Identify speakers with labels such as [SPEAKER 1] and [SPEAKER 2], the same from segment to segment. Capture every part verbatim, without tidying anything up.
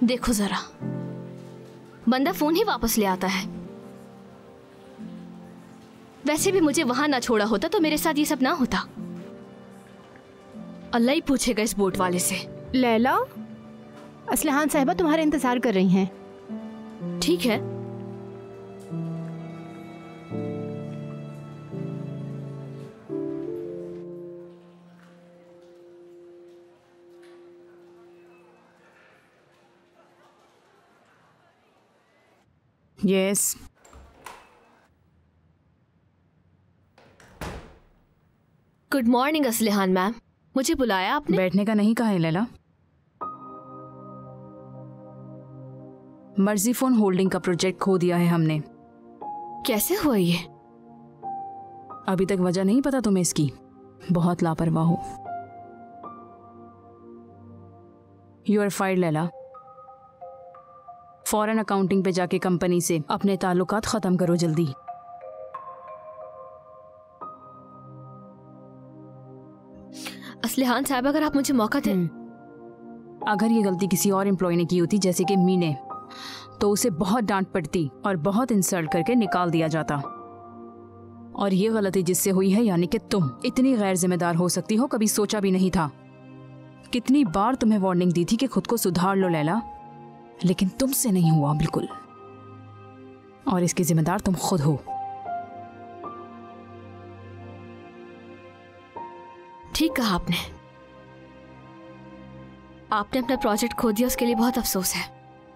[SPEAKER 1] देखो जरा, बंदा फोन ही वापस ले आता है। वैसे भी मुझे वहां ना छोड़ा होता तो मेरे साथ ये सब ना होता। अल्लाह ही पूछेगा इस बोट वाले से।
[SPEAKER 2] लैला, असलहान साहिबा तुम्हारे इंतजार कर रही हैं।
[SPEAKER 1] ठीक है।
[SPEAKER 2] यस।
[SPEAKER 1] गुड मॉर्निंग असलिहान मैम, मुझे बुलाया आपने?
[SPEAKER 2] बैठने का नहीं कहा है लैला। मर्जी फोन होल्डिंग का प्रोजेक्ट खो दिया है हमने।
[SPEAKER 1] कैसे हुआ ये?
[SPEAKER 2] अभी तक वजह नहीं पता तुम्हें इसकी? बहुत लापरवाह हो। You are fired Laila. फौरन अकाउंटिंग पे जाके कंपनी से अपने ताल्लुकात खत्म करो जल्दी।
[SPEAKER 1] असलिहान साहब, अगर आप मुझे मौका दें।
[SPEAKER 2] अगर ये गलती किसी और एम्प्लॉय ने की होती, जैसे कि मी ने, तो उसे बहुत डांट पड़ती और बहुत इंसल्ट करके निकाल दिया जाता। और ये गलती जिससे हुई है, यानी कि तुम इतनी गैर जिम्मेदार हो सकती हो, कभी सोचा भी नहीं था। कितनी बार तुम्हें वार्निंग दी थी कि खुद को सुधार लो लैला, लेकिन तुमसे नहीं हुआ बिल्कुल। और इसकी जिम्मेदार तुम खुद हो।
[SPEAKER 1] ठीक कहा आपने। आपने अपना प्रोजेक्ट खो दिया, उसके लिए बहुत अफसोस है।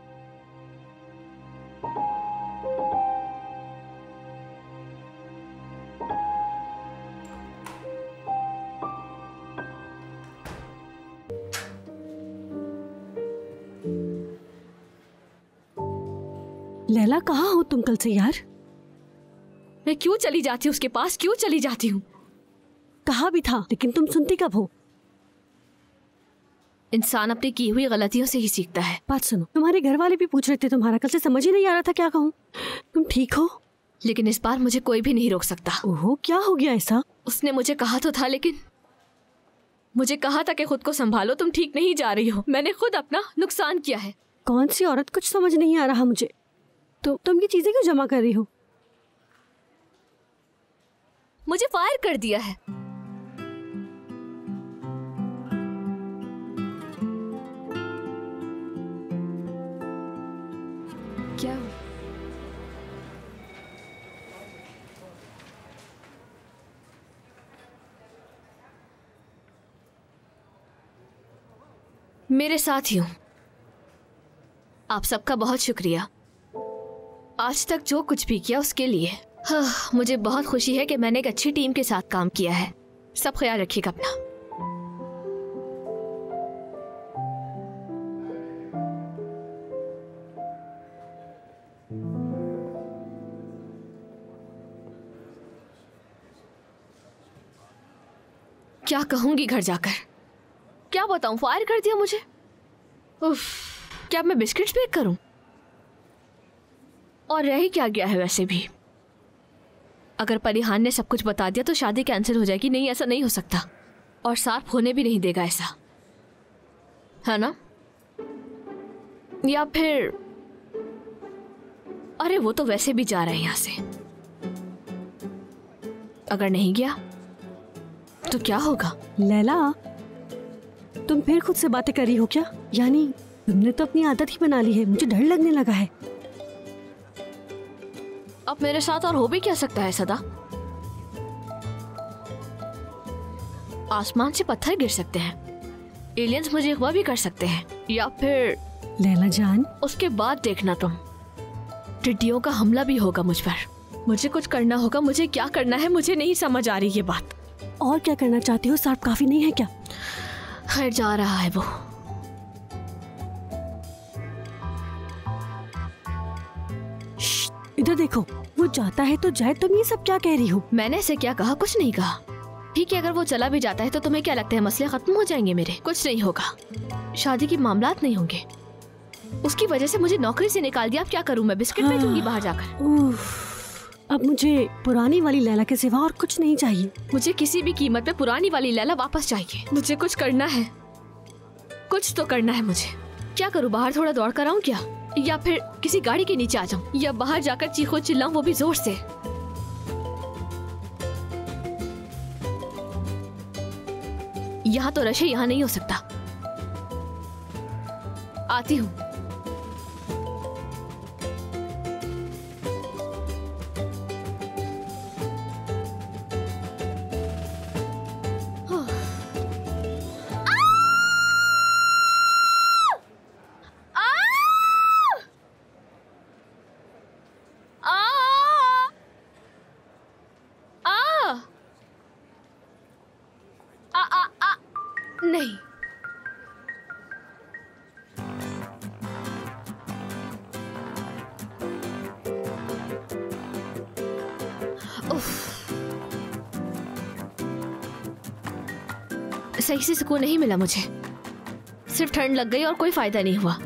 [SPEAKER 3] लैला, कहाँ हो तुम कल से यार?
[SPEAKER 1] मैं क्यों चली जाती हूँ उसके पास? क्यों चली जाती हूँ?
[SPEAKER 3] कहा भी था, लेकिन तुम सुनती कब हो?
[SPEAKER 1] इंसान अपनी की हुई गलतियों से ही सीखता है।
[SPEAKER 3] बात सुनो, तुम्हारे घर वाले भी पूछ रहे थे तुम्हारा, कल से समझ ही नहीं आ रहा था क्या कहूँ। तुम ठीक हो?
[SPEAKER 1] लेकिन इस बार मुझे कोई भी नहीं रोक सकता।
[SPEAKER 3] ओहो, क्या हो गया ऐसा?
[SPEAKER 1] उसने मुझे कहा तो था, लेकिन मुझे कहा था कि खुद को संभालो, तुम ठीक नहीं जा रही हो। मैंने खुद अपना नुकसान किया है।
[SPEAKER 3] कौन सी औरत? कुछ समझ नहीं आ रहा मुझे। तो तुम ये चीजें क्यों जमा कर रही हो?
[SPEAKER 1] मुझे फायर कर दिया है। क्या? मेरे साथियों, आप सबका बहुत शुक्रिया आज तक जो कुछ भी किया उसके लिए। हाँ, मुझे बहुत खुशी है कि मैंने एक अच्छी टीम के साथ काम किया है। सब ख्याल रखिएगा अपना। क्या कहूंगी घर जाकर? क्या बताऊं? फायर कर दिया मुझे। उफ, क्या अब मैं बिस्किट्स बेक करूं? और रह ही क्या गया है वैसे भी। अगर परिहान ने सब कुछ बता दिया तो शादी कैंसिल हो जाएगी। नहीं, ऐसा नहीं हो सकता। और साफ होने भी नहीं देगा ऐसा, है ना? या फिर अरे वो तो वैसे भी जा रहे हैं यहां से। अगर नहीं गया तो क्या होगा?
[SPEAKER 3] लैला, तुम फिर खुद से बातें कर रही हो क्या? यानी तुमने तो अपनी आदत ही बना ली है। मुझे डर लगने लगा है।
[SPEAKER 1] अब मेरे साथ और हो भी क्या सकता है सदा? आसमान से पत्थर गिर सकते हैं, एलियंस मुझे अगवा भी कर सकते हैं, या फिर
[SPEAKER 3] लैला जान,
[SPEAKER 1] उसके बाद देखना तुम, टिड्डियों का हमला भी होगा मुझ पर। मुझे कुछ करना होगा। मुझे क्या करना है मुझे नहीं समझ आ रही ये बात।
[SPEAKER 3] और क्या करना चाहती हो? साफ काफी नहीं है क्या?
[SPEAKER 1] खैर, जा रहा है वो।
[SPEAKER 3] इधर देखो, वो जाता है तो जाए। तुम ये सब क्या कह रही हो?
[SPEAKER 1] मैंने इसे क्या कहा? कुछ नहीं कहा। ठीक है, अगर वो चला भी जाता है तो तुम्हें क्या लगता है मसले खत्म हो जाएंगे मेरे? कुछ नहीं होगा। शादी के मामलात नहीं होंगे। उसकी वजह से मुझे नौकरी से निकाल दिया। अब क्या करूं मैं? बिस्किट बेचूंगी बाहर जाकर।
[SPEAKER 3] अब मुझे पुरानी वाली लैला के सिवा और कुछ नहीं चाहिए।
[SPEAKER 1] मुझे किसी भी कीमत पे पुरानी वाली लैला वापस चाहिए। मुझे कुछ करना है, कुछ तो करना है मुझे। क्या करूँ, बाहर थोड़ा दौड़ कर आऊँ क्या, या फिर किसी गाड़ी के नीचे आ जाऊँ, या बाहर जाकर चीखो चिल्लाऊं, वो भी जोर से। यहाँ तो रश है, यहाँ नहीं हो सकता। आती हूँ। नहीं, सही से सुकून नहीं मिला मुझे, सिर्फ ठंड लग गई और कोई फायदा नहीं हुआ।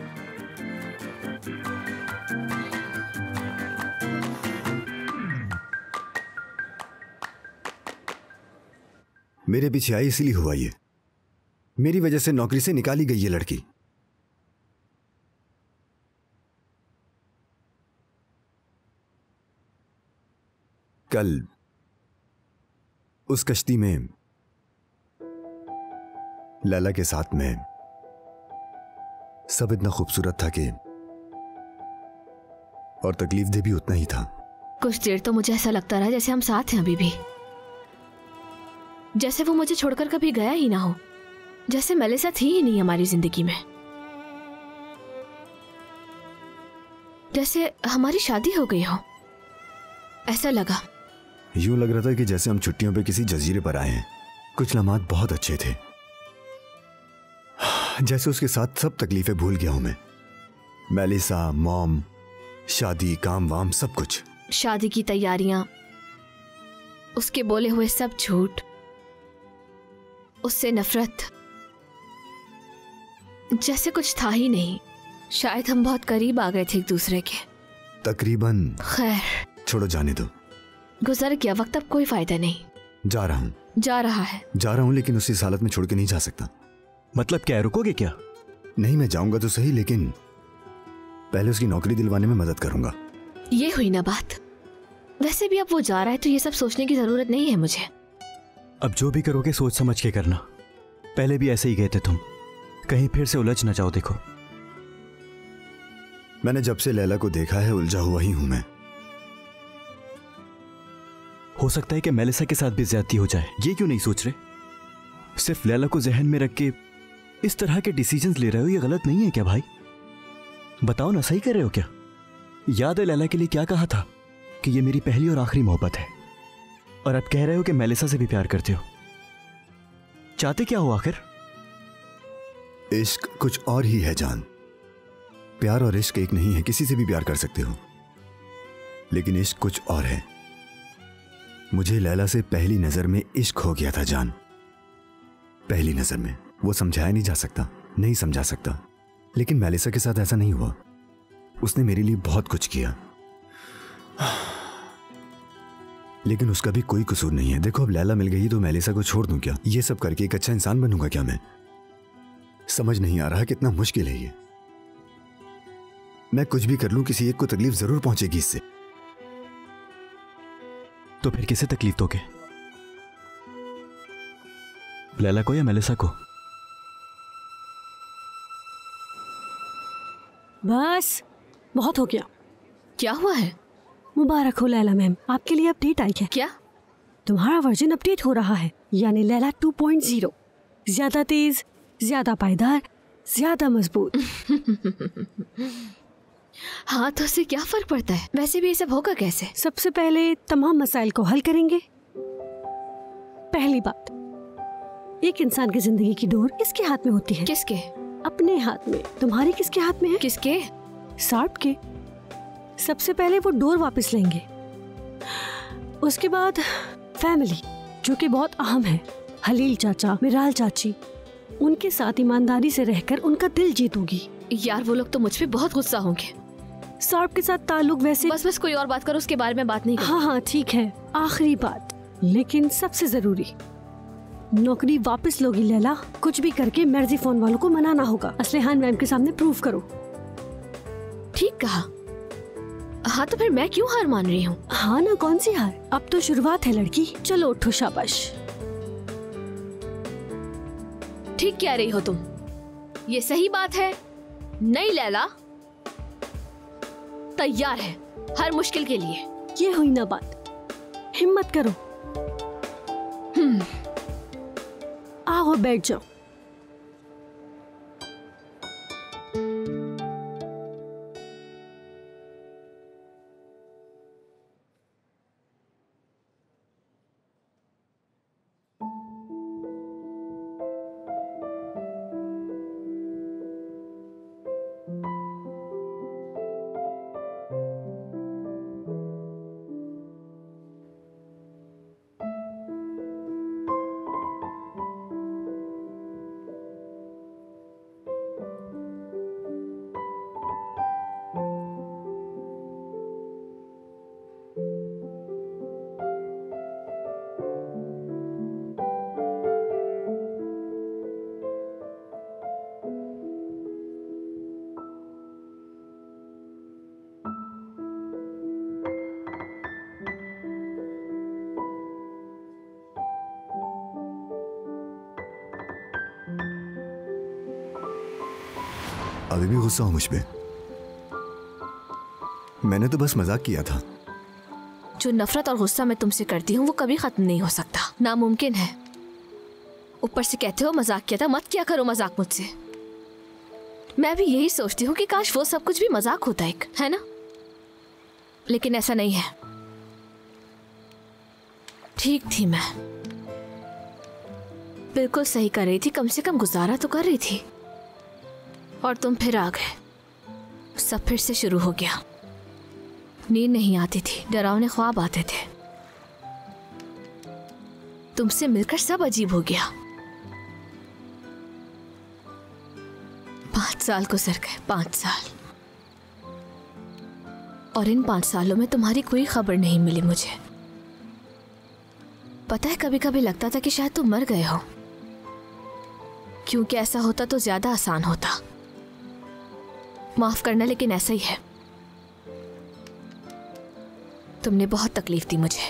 [SPEAKER 4] मेरे पीछे आई इसलिए हुआ ये, मेरी वजह से नौकरी से निकाली गई ये लड़की। कल उस कश्ती में लैला के साथ में सब इतना खूबसूरत था कि, और तकलीफदेह भी उतना ही था।
[SPEAKER 1] कुछ देर तो मुझे ऐसा लगता रहा जैसे हम साथ हैं अभी भी, जैसे वो मुझे छोड़कर कभी गया ही ना हो, जैसे मेलिसा थी ही नहीं हमारी जिंदगी में, जैसे हमारी शादी हो गई हो, ऐसा लगा।
[SPEAKER 4] यूं लग रहा था कि जैसे हम छुट्टियों पे किसी जजीरे पर आए हैं। कुछ लम्हात बहुत अच्छे थे, जैसे उसके साथ सब तकलीफें भूल गया हूं मैं। मेलिसा, मॉम, शादी, काम वाम, सब कुछ।
[SPEAKER 1] शादी की तैयारियां, उसके बोले हुए सब झूठ, उससे नफरत, जैसे कुछ था ही नहीं। शायद हम बहुत करीब आ गए थे एक दूसरे के।
[SPEAKER 4] तकरीबन।
[SPEAKER 1] खैर
[SPEAKER 4] छोड़ो, जाने दो,
[SPEAKER 1] गुजर गया वक्त, अब कोई फायदा नहीं।
[SPEAKER 4] जा रहा हूँ।
[SPEAKER 1] जा रहा है?
[SPEAKER 4] जा रहा हूँ, लेकिन उसी हालत में छोड़ के नहीं जा सकता।
[SPEAKER 5] मतलब क्या है, रुकोगे क्या?
[SPEAKER 4] नहीं, मैं जाऊंगा तो सही, लेकिन पहले उसकी नौकरी दिलवाने में मदद करूंगा।
[SPEAKER 1] ये हुई ना बात। वैसे भी अब वो जा रहा है तो ये सब सोचने की जरूरत नहीं है मुझे।
[SPEAKER 5] अब जो भी करोगे सोच समझ के करना। पहले भी ऐसे ही गए थे तुम, कहीं फिर से उलझ ना जाओ। देखो,
[SPEAKER 4] मैंने जब से लैला को देखा है उलझा हुआ ही हूं मैं।
[SPEAKER 5] हो सकता है कि मेलिसा के साथ भी ज्यादती हो जाए, ये क्यों नहीं सोच रहे? सिर्फ लैला को जहन में रख के इस तरह के डिसीजंस ले रहे हो, ये गलत नहीं है क्या भाई? बताओ ना, सही कर रहे हो क्या? याद है लैला के लिए क्या कहा था कि ये मेरी पहली और आखिरी मोहब्बत है, और अब कह रहे हो कि मेलिसा से भी प्यार करते हो। चाहते क्या हो आखिर?
[SPEAKER 4] इश्क कुछ और ही है जान। प्यार और इश्क एक नहीं है, किसी से भी प्यार कर सकते हो, लेकिन इश्क कुछ और है। मुझे लैला से पहली नजर में इश्क हो गया था जान, पहली नजर में। वो समझाया नहीं जा सकता, नहीं समझा सकता, लेकिन मेलिसा के साथ ऐसा नहीं हुआ। उसने मेरे लिए बहुत कुछ किया, लेकिन उसका भी कोई कसूर नहीं है। देखो, अब लैला मिल गई तो मेलिसा को छोड़ दूं क्या? ये सब करके एक अच्छा इंसान बनूंगा क्या मैं? समझ नहीं आ रहा कितना मुश्किल है ये। मैं कुछ भी कर लूं, किसी एक को तकलीफ जरूर पहुंचेगी इससे।
[SPEAKER 5] तो फिर किसे तकलीफ दोगे? लैला को या मेलिसा को?
[SPEAKER 3] बस बहुत हो गया।
[SPEAKER 1] क्या हुआ है?
[SPEAKER 3] मुबारक हो लैला मैम, आपके लिए अपडेट आई है।
[SPEAKER 1] क्या?
[SPEAKER 3] तुम्हारा वर्जन अपडेट हो रहा है, यानी लैला टू पॉइंट ज़ीरो। ज्यादा तेज, ज्यादा पायदार, ज्यादा मजबूत।
[SPEAKER 1] हाँ, तो उससे क्या फर्क पड़ता है? वैसे भी ये सब होगा कैसे?
[SPEAKER 3] सबसे पहले तमाम मसाइल को हल करेंगे। पहली बात, एक इंसान की जिंदगी की डोर किसके हाथ में होती है?
[SPEAKER 1] किसके?
[SPEAKER 3] अपने हाथ में। तुम्हारी किसके हाथ में है?
[SPEAKER 1] किसके?
[SPEAKER 3] सार्प के। सबसे पहले वो डोर वापस लेंगे, उसके बाद फैमिली, जो कि बहुत अहम है। हलील चाचा, मिराल चाची, उनके साथ ईमानदारी से रहकर उनका दिल जीतूंगी।
[SPEAKER 1] यार, वो लोग तो मुझ पे बहुत गुस्सा होंगे।
[SPEAKER 3] सार्प के साथ ताल्लुक वैसे
[SPEAKER 1] बस बस कोई और बात करो, उसके बारे में बात नहीं करो।
[SPEAKER 3] हाँ हाँ ठीक है। आखिरी बात, लेकिन सबसे जरूरी, नौकरी वापस लोगी लैला। कुछ भी करके मर्जी फोन वालों को मनाना होगा। असलिहान मैम के सामने प्रूव करो।
[SPEAKER 1] ठीक कहा। हाँ तो फिर मैं क्यों हार मान रही हूँ?
[SPEAKER 3] हाँ ना, कौन सी हार, अब तो शुरुआत है लड़की। चलो उठो, शाबाश।
[SPEAKER 1] ठीक कह रही हो तुम, ये सही बात है। नहीं लैला, तैयार है हर मुश्किल के लिए।
[SPEAKER 3] ये हुई ना बात, हिम्मत करो। हम्म, आओ बैठ जाओ।
[SPEAKER 4] अभी भी गुस्सा हो मुझ पे? मैंने तो बस मजाक किया था।
[SPEAKER 1] जो नफरत और गुस्सा मैं तुमसे करती हूँ वो कभी खत्म नहीं हो सकता, नामुमकिन है। ऊपर से कहते हो मजाक किया था, मत किया करो मजाक मुझसे। मैं भी यही सोचती हूँ कि काश वो सब कुछ भी मजाक होता एक, है ना? लेकिन ऐसा नहीं है। ठीक थी मैं, बिल्कुल सही कर रही थी, कम से कम गुजारा तो कर रही थी। और तुम फिर आ गए, सब फिर से शुरू हो गया। नींद नहीं आती थी, डरावने ख्वाब आते थे। तुमसे मिलकर सब अजीब हो गया। पांच साल गुजर गए, पांच साल। और इन पांच सालों में तुम्हारी कोई खबर नहीं मिली मुझे। पता है, कभी कभी लगता था कि शायद तुम मर गए हो, क्योंकि ऐसा होता तो ज्यादा आसान होता। माफ करना, लेकिन ऐसा ही है। तुमने बहुत तकलीफ दी मुझे।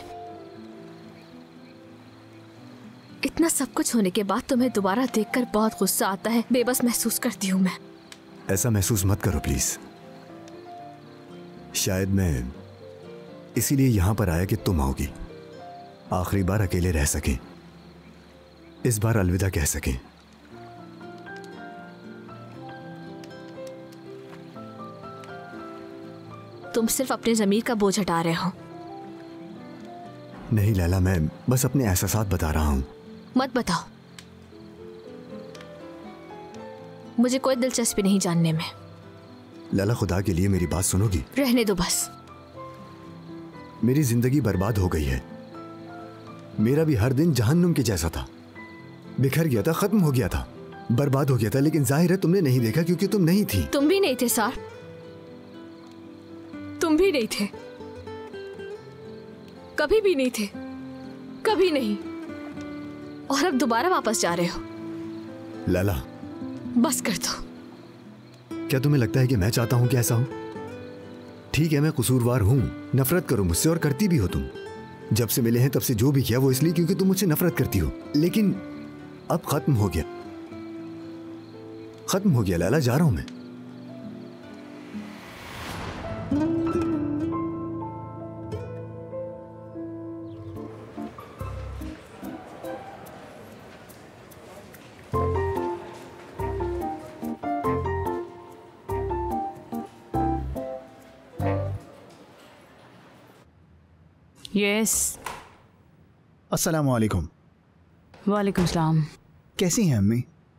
[SPEAKER 1] इतना सब कुछ होने के बाद तुम्हें दोबारा देखकर बहुत गुस्सा आता है, बेबस महसूस करती हूं मैं।
[SPEAKER 4] ऐसा महसूस मत करो प्लीज। शायद मैं इसीलिए यहां पर आया कि तुम आओगी, आखिरी बार अकेले रह सके, इस बार अलविदा कह सके।
[SPEAKER 1] तुम सिर्फ अपने ज़मीर का बोझ हटा रहे हो।
[SPEAKER 4] नहीं लैला, मैं बस अपने एहसासात बता रहा हूं।
[SPEAKER 1] मत बताओ, मुझे कोई दिलचस्पी नहीं जानने में।
[SPEAKER 4] लैला, खुदा के लिए मेरी बात सुनोगी?
[SPEAKER 1] रहने दो बस।
[SPEAKER 4] मेरी जिंदगी बर्बाद हो गई है। मेरा भी हर दिन जहन्नुम के जैसा था, बिखर गया था, खत्म हो गया था, बर्बाद हो गया था। लेकिन जाहिर है तुमने नहीं देखा, क्योंकि तुम नहीं थी।
[SPEAKER 1] तुम भी नहीं थे सर, तुम भी नहीं थे, कभी भी नहीं थे, कभी नहीं। और अब दोबारा वापस जा रहे हो।
[SPEAKER 4] लैला,
[SPEAKER 1] बस कर दो।
[SPEAKER 4] क्या तुम्हें लगता है कि मैं चाहता हूं कि ऐसा हो? ठीक है, मैं कसूरवार हूं, नफरत करो मुझसे, और करती भी हो तुम। जब से मिले हैं तब से जो भी किया वो इसलिए क्योंकि तुम मुझसे नफरत करती हो। लेकिन अब खत्म हो गया, खत्म हो गया लैला, जा रहा हूं मैं।
[SPEAKER 2] यस।
[SPEAKER 6] अस्सलाम वालेकुम।
[SPEAKER 2] वालेकुम सलाम।
[SPEAKER 6] कैसी हैं अम्मी?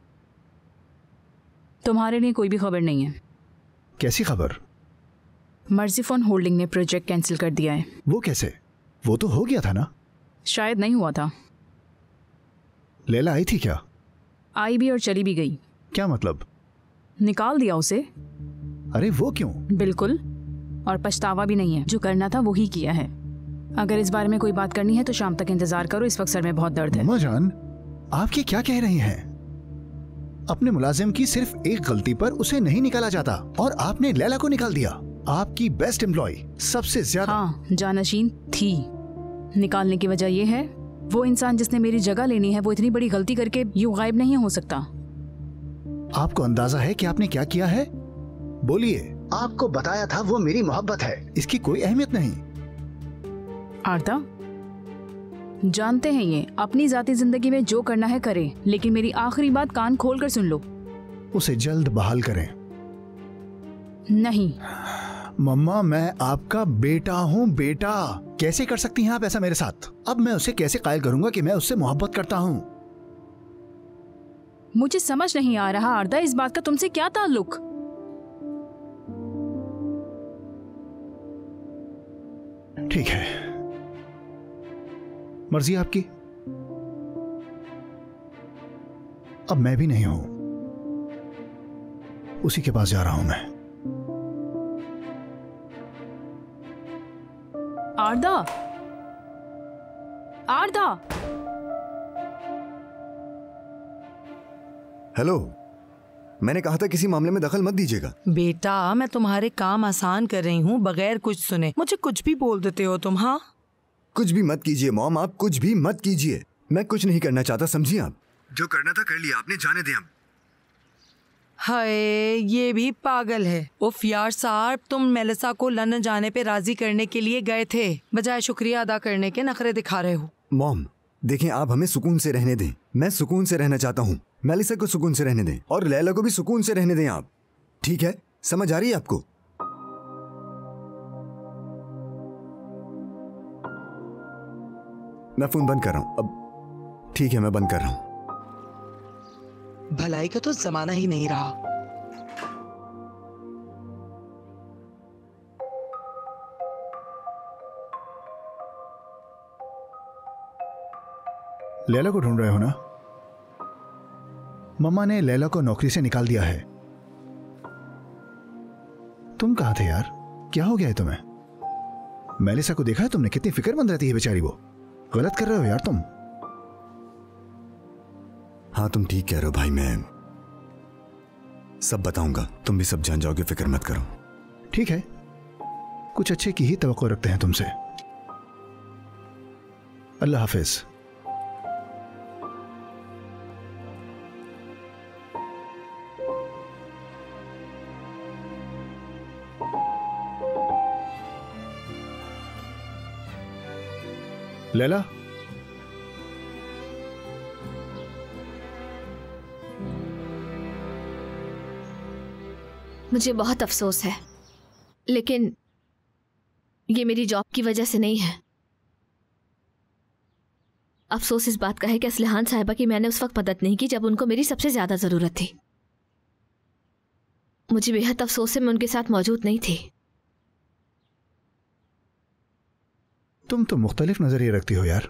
[SPEAKER 2] तुम्हारे लिए कोई भी खबर नहीं है।
[SPEAKER 6] कैसी खबर?
[SPEAKER 2] मर्जी फोन होल्डिंग ने प्रोजेक्ट कैंसिल कर दिया है।
[SPEAKER 6] वो कैसे? वो तो हो गया था ना?
[SPEAKER 2] शायद नहीं हुआ था।
[SPEAKER 6] लैला आई थी क्या?
[SPEAKER 2] आई भी और चली भी गई।
[SPEAKER 6] क्या मतलब?
[SPEAKER 2] निकाल दिया उसे।
[SPEAKER 6] अरे वो क्यों?
[SPEAKER 2] बिल्कुल, और पछतावा भी नहीं है। जो करना था वही किया है। अगर इस बारे में कोई बात करनी है तो शाम तक इंतजार करो, इस वक्त सर में बहुत दर्द है।
[SPEAKER 6] मम्मा जान, आप ये क्या कह रही हैं? अपने मुलाजिम की सिर्फ एक गलती पर उसे नहीं निकाला जाता और आपने लैला को निकाल दिया, आपकी बेस्ट एम्प्लॉय, सबसे ज्यादा।
[SPEAKER 2] हाँ, जानशीन थी। निकालने की वजह यह है वो इंसान जिसने मेरी जगह लेनी है वो इतनी बड़ी गलती करके यूं गायब नहीं हो सकता।
[SPEAKER 6] आपको अंदाजा है कि आपने क्या किया है? बोलिए। आपको बताया था वो मेरी मोहब्बत है, इसकी कोई अहमियत नहीं।
[SPEAKER 2] आरता, जानते हैं ये अपनी जाती जिंदगी में जो करना है करे, लेकिन मेरी आखिरी बात कान खोल कर सुन लो।
[SPEAKER 6] उसे जल्द बहाल करें।
[SPEAKER 2] नहीं
[SPEAKER 6] मम्मा, मैं आपका बेटा हूँ। बेटा, कैसे कर सकती हैं आप ऐसा मेरे साथ? अब मैं उसे कैसे कायल करूंगा कि मैं उससे मोहब्बत करता हूँ?
[SPEAKER 2] मुझे समझ नहीं आ रहा आरता, इस बात का तुमसे क्या ताल्लुक?
[SPEAKER 6] ठीक है, मर्जी आपकी। अब मैं भी नहीं हूं, उसी के पास जा रहा हूं मैं।
[SPEAKER 2] आरदा, आरदा।
[SPEAKER 4] हेलो, मैंने कहा था किसी मामले में दखल मत दीजिएगा।
[SPEAKER 7] बेटा, मैं तुम्हारे काम आसान कर रही हूँ बगैर कुछ सुने। मुझे कुछ भी बोल देते हो तुम। हाँ,
[SPEAKER 4] कुछ भी मत कीजिए मॉम, आप कुछ भी मत कीजिए। मैं कुछ नहीं करना चाहता, समझिए आप। जो करना था कर लिया आपने, जाने दें अब।
[SPEAKER 7] हाय, ये भी पागल है। उफ यार साहब, तुम मेलिसा को लंदन जाने पे राजी करने के लिए गए थे, बजाय शुक्रिया अदा करने के नखरे दिखा रहे हो।
[SPEAKER 4] मॉम देखें, आप हमें सुकून से रहने दें। मैं सुकून से रहना चाहता हूँ, मेलिसा को सुकून से रहने दें और लैला को भी सुकून से रहने दें आप। ठीक है, समझ आ रही है आपको? मैं फोन बंद कर रहा हूं अब। ठीक है, मैं बंद कर रहा हूं।
[SPEAKER 7] भलाई का तो जमाना ही नहीं रहा।
[SPEAKER 6] लैला को ढूंढ रहे हो ना? मम्मा ने लैला को नौकरी से निकाल दिया है। तुम कहां थे यार? क्या हो गया है तुम्हें? मेलिसा को देखा है तुमने? कितनी फिक्रमंद रहती है बेचारी वो। गलत कर रहे हो यार तुम।
[SPEAKER 4] हाँ, तुम ठीक कह रहे हो भाई। मैं सब बताऊंगा, तुम भी सब जान जाओगे, फिक्र मत करो।
[SPEAKER 6] ठीक है, कुछ अच्छे की ही तवक्को रखते हैं तुमसे। अल्लाह हाफिज। लैला,
[SPEAKER 1] मुझे बहुत अफसोस है, लेकिन ये मेरी जॉब की वजह से नहीं है। अफसोस इस बात का है कि असलहान साहिबा की मैंने उस वक्त मदद नहीं की जब उनको मेरी सबसे ज्यादा जरूरत थी। मुझे बेहद अफसोस है मैं उनके साथ मौजूद नहीं थी।
[SPEAKER 6] तुम तो मुख्तलिफ नजरिए रखती हो यार।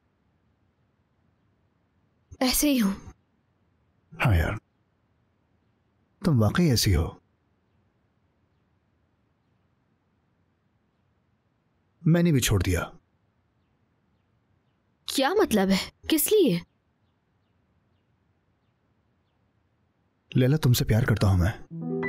[SPEAKER 1] ऐसे ही हूं।
[SPEAKER 6] हाँ यार, तुम वाकई ऐसी हो। मैंने भी छोड़ दिया।
[SPEAKER 1] क्या मतलब है? किस लिए?
[SPEAKER 6] लैला, तुमसे प्यार करता हूं मैं।